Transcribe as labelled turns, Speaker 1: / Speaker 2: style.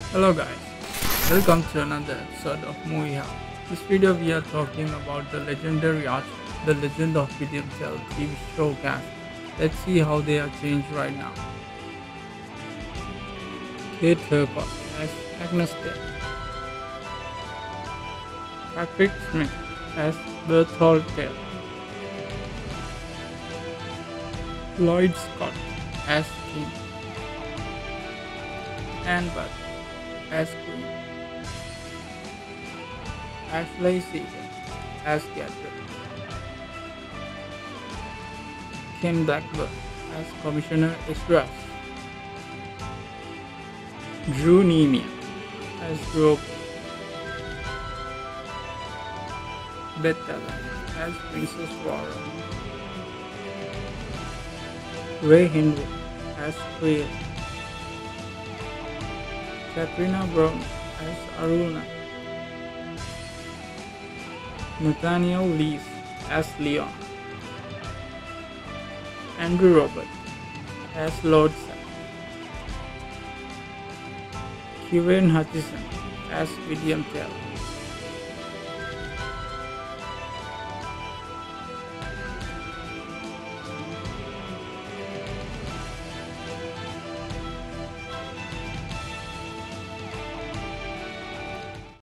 Speaker 1: Hello guys, welcome to another episode of MovieHow. This video we are talking about the legendary arch, The Legend of William Tell TV show cast. Let's see how they are changed right now. Kate Hercott as Agnes Tell. Patrick Smith as Berthold Tell. Lloyd Scott as King. Anne Budd as Queen. Ashley Seaton as Catherine. Ken Blackburn as Commissioner Estras. Drew Nemian as Drogo. Beth Allen as Princess Vara. Ray Hindwood as Queen. Katrina Brown as Aruna. Nathaniel Lees as Leon. Andrew Robert as Lord Xax. Kieren Hutchison as William Tell.